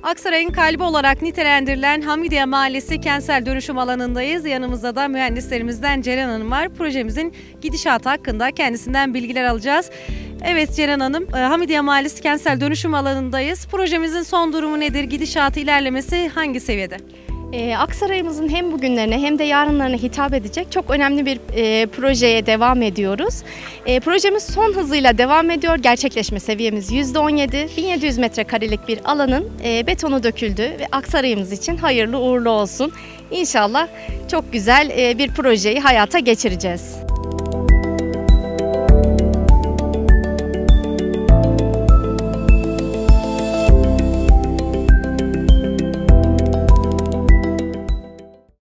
Aksaray'ın kalbi olarak nitelendirilen Hamidiye Mahallesi kentsel dönüşüm alanındayız. Yanımızda da mühendislerimizden Ceren Hanım var. Projemizin gidişatı hakkında kendisinden bilgiler alacağız. Evet Ceren Hanım, Hamidiye Mahallesi kentsel dönüşüm alanındayız. Projemizin son durumu nedir? Gidişatı, ilerlemesi hangi seviyede? Aksaray'ımızın hem bugünlerine hem de yarınlarına hitap edecek çok önemli bir projeye devam ediyoruz. Projemiz son hızıyla devam ediyor. Gerçekleşme seviyemiz %17. 1700 metrekarelik bir alanın betonu döküldü ve Aksaray'ımız için hayırlı uğurlu olsun. İnşallah çok güzel bir projeyi hayata geçireceğiz.